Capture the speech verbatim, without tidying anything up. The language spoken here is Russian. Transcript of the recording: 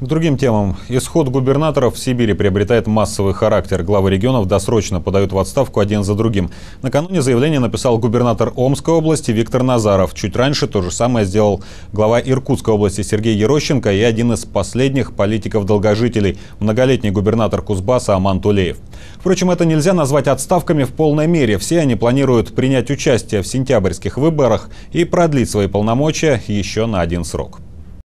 К другим темам. Исход губернаторов в Сибири приобретает массовый характер. Главы регионов досрочно подают в отставку один за другим. Накануне заявление написал губернатор Омской области Виктор Назаров. Чуть раньше то же самое сделал глава Иркутской области Сергей Ерощенко и один из последних политиков-долгожителей – многолетний губернатор Кузбасса Аман Тулеев. Впрочем, это нельзя назвать отставками в полной мере. Все они планируют принять участие в сентябрьских выборах и продлить свои полномочия еще на один срок.